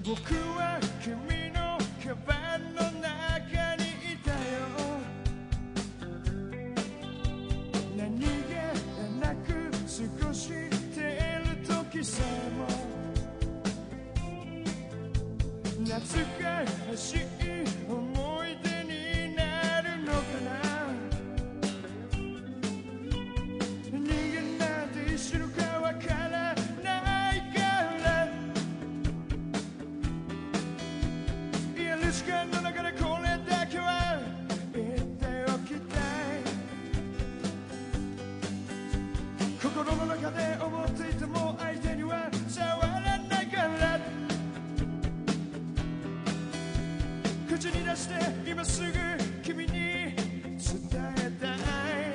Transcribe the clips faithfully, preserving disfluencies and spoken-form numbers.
僕は君のカバンの中にいたよ。何気なく過ごしている時さえも懐かしい思い出になるのかな。人間なんて死ぬかわからないから言える時間の中でこれだけは言っておきたい。心の中で思っていても相手には触らないから口に出して今すぐ君に伝えたい。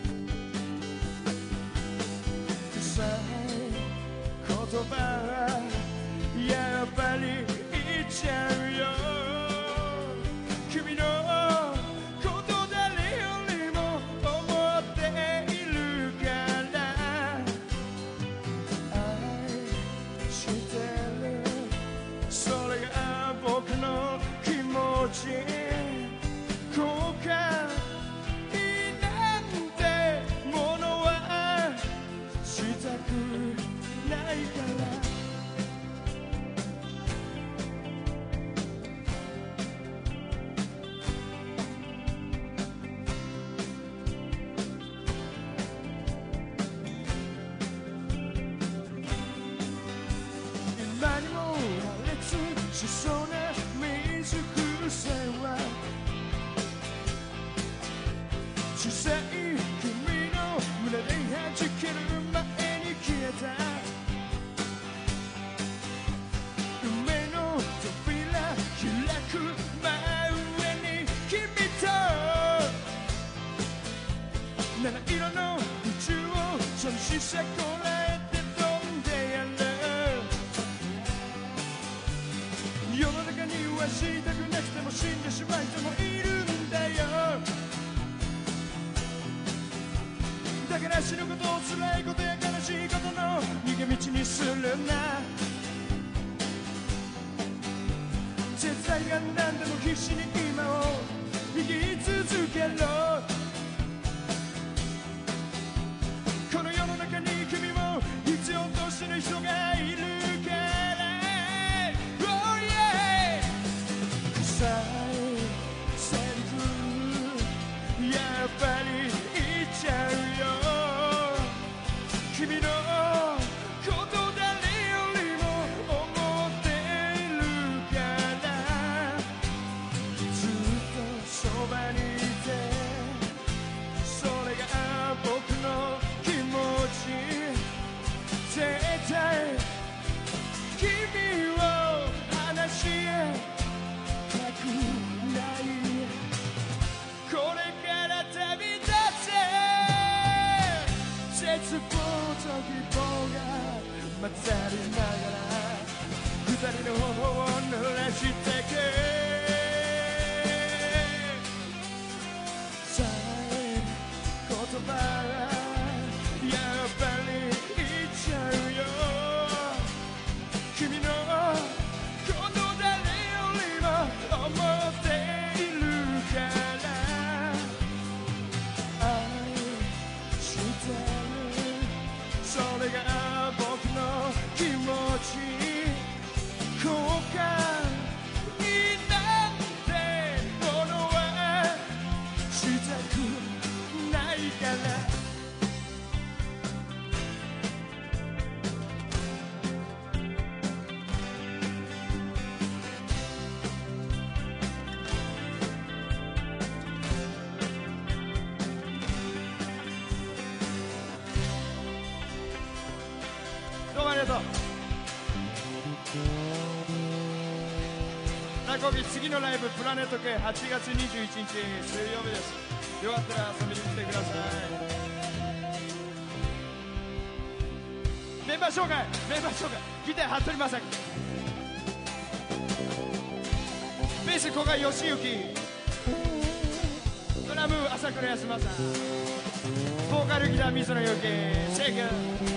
臭い言葉はやっぱり言っちゃうよ。君のこと誰よりも思っているから愛してる。それが僕の気持ち。後悔なんてものはしたくないから。今にも破裂しそうな水癖は小さい君の胸で弾ける前に消えた。夢の扉開く真上に君と七色の宇宙を寂しさこらえて飛んでやる。世の中にはしたくなくても死んでしまう人もいるんだよ。だから死ぬことを辛いことや悲しいことの逃げ道にするな。絶対が何でも必死に今を生き続けろ。この世の中に君も必要とする人がいるから。Oh yeah 臭いセリフやっぱり言っちゃうよ。君のこと誰よりも思っているからずっとそばにいてそれが僕の気持ち。絶対君を離したくない。これから旅立つ絶望と希望が混ざりながら二人の頬を濡らしてく。さえ言葉はやっぱり言っちゃうよ。君のこと誰よりも思っているから愛してる。それが僕の気持ち。後悔なんてものはしたくないから。どうもありがとう。ラコビ次のライブプラネット系はちがつにじゅういちにち水曜日です。よかったら遊びに来てください。メンバー紹介メンバー紹介ギター服部正樹、ベース古賀義行、ドラム朝倉康正、ボーカルギター水野祐希、シェイク